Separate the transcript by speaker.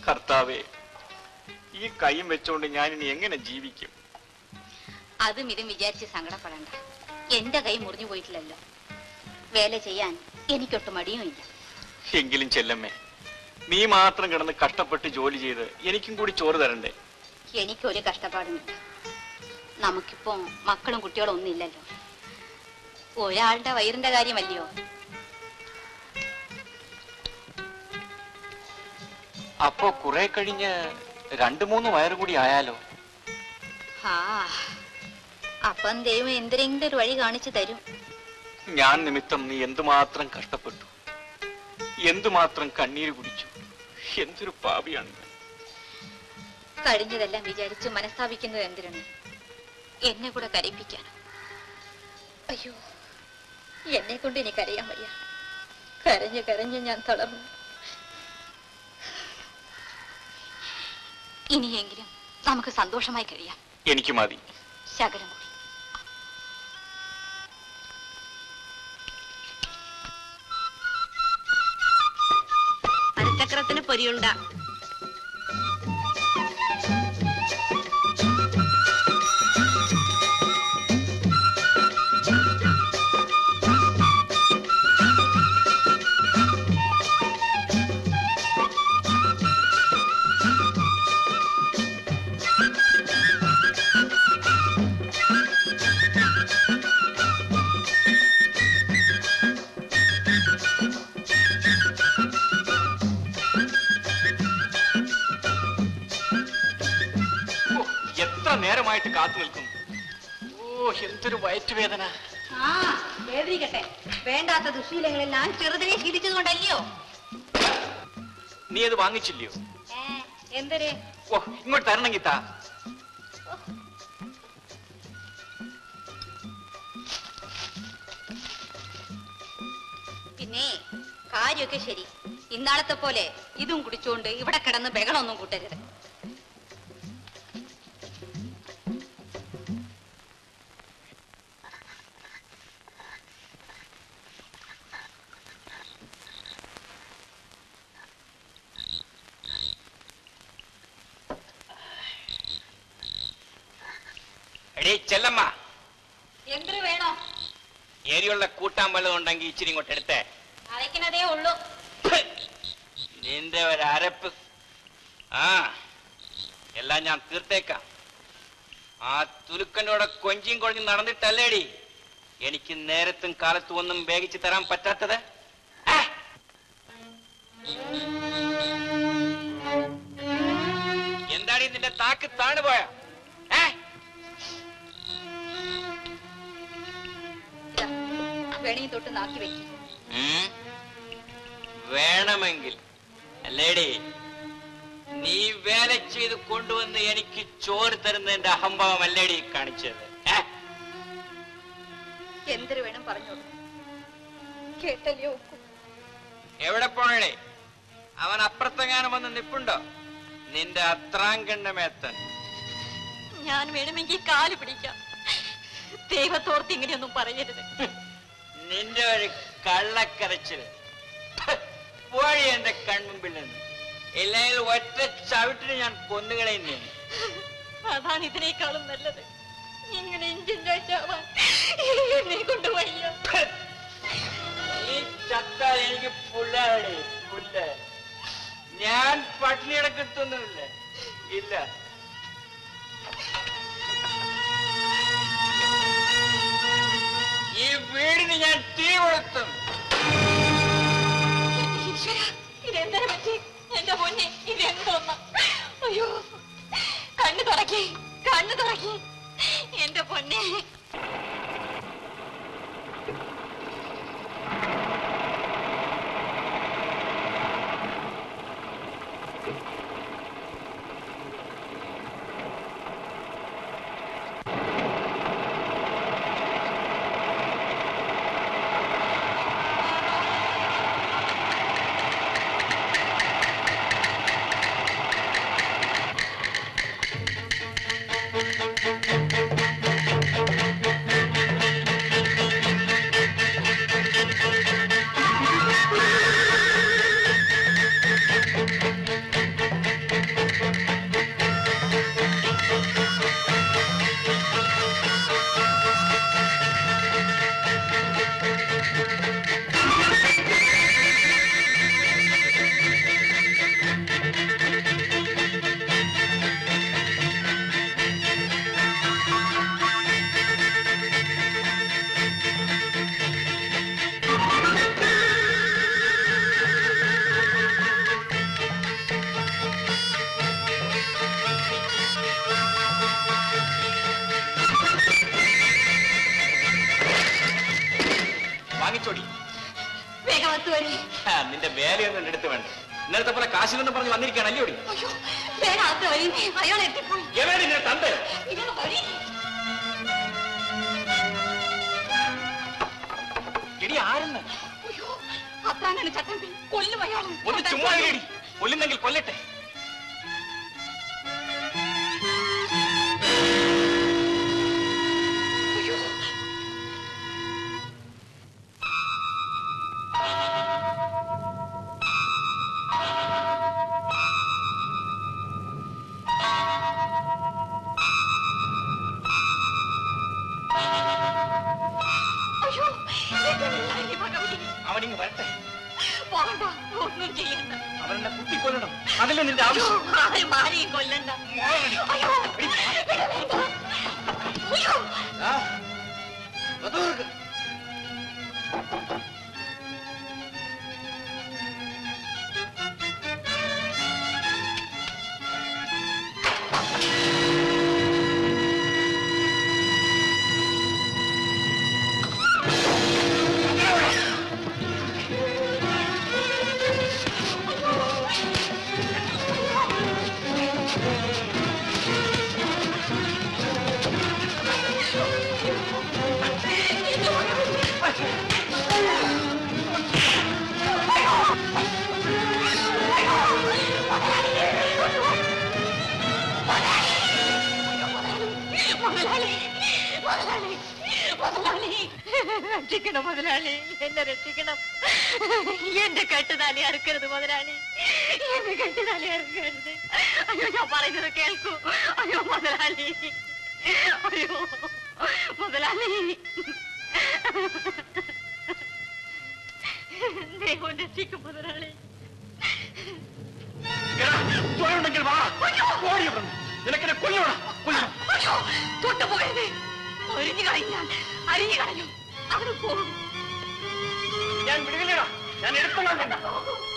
Speaker 1: കർത്താവേ, ഈ കൈയും വെച്ചോണ്ട് ഞാൻ ഇനി എങ്ങനെ ജീവിക്കും?
Speaker 2: അതും ഇതും വിചാരിച്ച് സങ്കടപ്പെടണ്ട. എന്റെ കൈ മുറിഞ്ഞു പോയിട്ടില്ലല്ലോ. വേല ചെയ്യാൻ എനിക്കൊട്ട് മടിയുമില്ല.
Speaker 1: എങ്കിലും ചെല്ലമ്മേ, നീ മാത്രം കിടന്ന് കഷ്ടപ്പെട്ട് ജോലി ചെയ്ത് എനിക്കും കൂടി ചോറ് തരണ്ടേ?
Speaker 2: എനിക്കൊരു കഷ്ടപ്പാടുമില്ല. നമുക്കിപ്പോ മക്കളും കുട്ടികളും ഒന്നുമില്ലല്ലോ. ഒരാളുടെ വയറിന്റെ കാര്യമല്ലയോ.
Speaker 1: അപ്പോ കുറെ കഴിഞ്ഞ് 2-3 വയറ് കൂടി ആയാലോ?
Speaker 2: ആ, അപ്പം ദൈവം എന്തെങ്കിലും ഒരു വഴി കാണിച്ചു തരും.
Speaker 1: ഞാൻ നിമിത്തം നീ എന്തുമാത്രം കഷ്ടപ്പെട്ടു, എന്തുമാത്രം കണ്ണീര് കുടിച്ചു. എന്തൊരു പാപിയാണ് ഞാൻ.
Speaker 2: കഴിഞ്ഞതെല്ലാം വിചാരിച്ച് മനസ്താപിക്കുന്നത് എന്തിനാണ്? എന്നെ കൂടെ കരയിപ്പിക്കാനോ? അയ്യോ, എന്നെ കൊണ്ട് എനിക്ക് അറിയാൻ വയ്യ. കരഞ്ഞ് കരഞ്ഞ് ഞാൻ തളർന്നു. ഇനിയെങ്കിലും നമുക്ക് സന്തോഷമായി കഴിയാം.
Speaker 1: എനിക്ക് മതി.
Speaker 2: ശകലം കൂടി.
Speaker 3: അരച്ചക്രത്തിന് പൊരിയുണ്ട.
Speaker 1: നേരമായിട്ട് കാത്തു നിൽക്കുന്നു. ഓ, എന്തൊരു വയറ്റുവേദന.
Speaker 2: വേദനിക്കട്ടെ. വേണ്ടാത്ത ദുശീലങ്ങളെല്ലാം ചെറുതിനെ ശീലിച്ചതുകൊണ്ടല്ലയോ?
Speaker 1: നീ അത് വാങ്ങിച്ചില്ലയോ?
Speaker 2: എന്തരേ?
Speaker 1: ഓ, ഇങ്ങോട്ട് തരണമെങ്കിൽ താ.
Speaker 2: പിന്നെ കാര്യമൊക്കെ ശരി. ഇന്നാളത്തെ പോലെ ഇതും കുടിച്ചോണ്ട് ഇവിടെ കിടന്ന് ബഹളമൊന്നും കൂട്ടരുത്.
Speaker 4: ചെല്ലമ്മ,
Speaker 2: എന്തൊരു വേണോ?
Speaker 4: എരിയുള്ള കൂട്ടാൻ വല്ലതും ഉണ്ടെങ്കിൽ ഇച്ചിരി ഇങ്ങോട്ട് എടുത്തേ.
Speaker 2: അരയ്ക്കുന്നതേ ഉള്ളൂ.
Speaker 4: നിന്റെ ഒരരപ്പ്. ആ, എല്ലാം ഞാൻ തീർത്തേക്കാം. ആ തുലുക്കനോടെ കൊഞ്ചിയും കൊഴിഞ്ഞും നടന്നിട്ടല്ലേടി എനിക്ക് നേരത്തും കാലത്തും ഒന്നും വേഗിച്ചു തരാൻ പറ്റാത്തത്? എന്താടി നിന്റെ താക്ക് താണുപോയ?
Speaker 2: വെണി തൊട്ട് നാക്കി വെക്കും.
Speaker 4: വേണമെങ്കിൽ അല്ലേടി നീ വേല ചെയ്ത് കൊണ്ടുവന്ന് എനിക്ക് ചോറ് തരുന്നതിന്റെ അഹംഭാവം അല്ലേടി കാണിച്ചത്?
Speaker 2: എന്തൊരു വേണം പറഞ്ഞോളൂ. കേട്ടല്ലോ.
Speaker 4: എവിടെ പോണേ? അവൻ അപ്പുറത്തെങ്ങാനും വന്ന് നിപ്പുണ്ടോ? നിന്റെ അത്രാങ്കണ്ണമേത്തൻ.
Speaker 2: ഞാൻ വേണമെങ്കിൽ കാല് പിടിക്കാം. ദൈവത്തോർത്ത് ഇങ്ങനെയൊന്നും പറയരുത്.
Speaker 4: നിന്റെ ഒരു കള്ളക്കരച്ചില് പോഴി എന്റെ കൺമുമ്പിൽ നിന്ന്. ഇല്ലെങ്കിൽ ഒറ്റ ചവിട്ടിന് ഞാൻ കൊന്നുകളയുന്നേ.
Speaker 2: അതാണ് ഇതിനേക്കാളും നല്ലത്. ഇങ്ങനെ എന്നെ കൊണ്ട് വയ്യ.
Speaker 4: ഈ ചത്താൽ എനിക്ക് പുല്ലാടി പുല്ല്. ഞാൻ പട്ടിണി കിടക്കത്തൊന്നുമില്ല. ഇല്ല. ഈ വീടിന് ഞാൻ തീ കൊളുത്തും.
Speaker 2: ഇതെന്തിനെ പറ്റി? എന്റെ പൊന്നെ, ഇതെന്തോന്ന? അയ്യോ, കണ്ണു തുറക്കി, കണ്ണു തുറക്കി എന്റെ പൊന്നെ.
Speaker 1: വാങ്ങിച്ചോടി.
Speaker 2: വേഗത്ത് വരി.
Speaker 1: നിന്റെ വേലയൊന്നും എടുത്ത് വേണ്ട. ഇന്നലത്തെ പോലെ കാശിലൊന്നും പറഞ്ഞ് വന്നിരിക്കുകയാണ് അല്ലയോടി.
Speaker 2: വേഗത്ത് വരി. അയാൾ എത്തിപ്പോയി.
Speaker 1: എവിടെ നിന്നെ തന്റെ എടി ആരെന്ന്?
Speaker 2: അത്രാനാണ് ചട്ടമ്പി. കൊല്ലും അയാൾ.
Speaker 1: ഒന്ന് ചുമ്മാ ഇടി. കൊല്ലുന്നെങ്കിൽ കൊല്ലട്ടെ. അവനിങ്ങ് വരട്ടെ.
Speaker 2: ഒന്നും ചെയ്യണ്ട.
Speaker 1: അവനെന്നെ കുത്തിക്കൊല്ലണം. അതല്ലേ നിന്റെ ആവശ്യം?
Speaker 2: ആരെയും കൊല്ലണ്ട. രക്ഷിക്കണം മുതലാളി, എന്നെ രക്ഷിക്കണം. എന്റെ കെട്ടുതാലി അറുക്കരുത് മുതലാളി, എന്റെ കെട്ടുതാലി അറുക്കരുത്. അയ്യോ, ഞാൻ പറയുന്നത് കേൾക്കൂ. അയ്യോ മുതലാളി, അയ്യോ മുതലാളി, ദൈവം രക്ഷിക്കും മുതലാളി.
Speaker 1: നിനക്കെന്നെ കൊല്ലണം.
Speaker 2: അയ്യോ, തൊട്ടുപോയത് ഒരിഞ്ഞു കളഞ്ഞാൽ അരിഞ്ഞു കളയും. അവിടെ പോകും.
Speaker 1: ഞാൻ വിടുകയില്ലടാ. ഞാൻ എടുത്തോളാം.